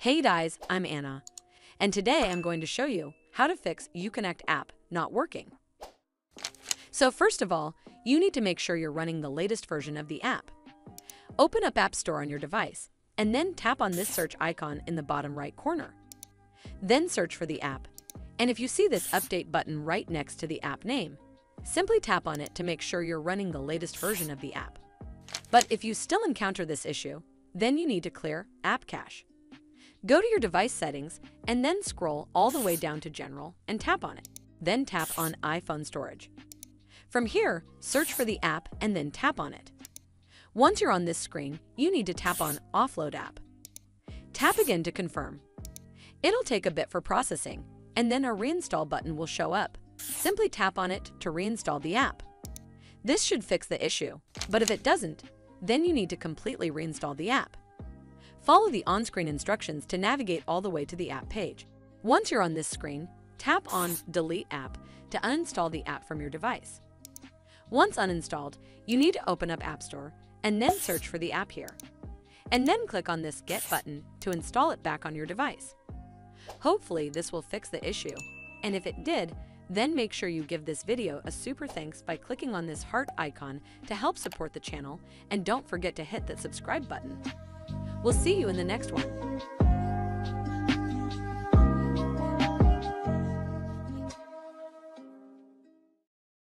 Hey guys, I'm Anna, and today I'm going to show you how to fix Uconnect App Not Working. So first of all, you need to make sure you're running the latest version of the app. Open up App Store on your device, and then tap on this search icon in the bottom right corner. Then search for the app, and if you see this update button right next to the app name, simply tap on it to make sure you're running the latest version of the app. But if you still encounter this issue, then you need to clear App Cache. Go to your device settings and then scroll all the way down to General and tap on it. Then tap on iPhone Storage. From here, search for the app and then tap on it. Once you're on this screen, you need to tap on Offload App. Tap again to confirm. It'll take a bit for processing, and then a Reinstall button will show up. Simply tap on it to reinstall the app. This should fix the issue, but if it doesn't, then you need to completely reinstall the app. Follow the on-screen instructions to navigate all the way to the app page. Once you're on this screen, tap on Delete App to uninstall the app from your device. Once uninstalled, you need to open up App Store and then search for the app here. And then click on this Get button to install it back on your device. Hopefully this will fix the issue, and if it did, then make sure you give this video a super thanks by clicking on this heart icon to help support the channel, and don't forget to hit that subscribe button. We'll see you in the next one.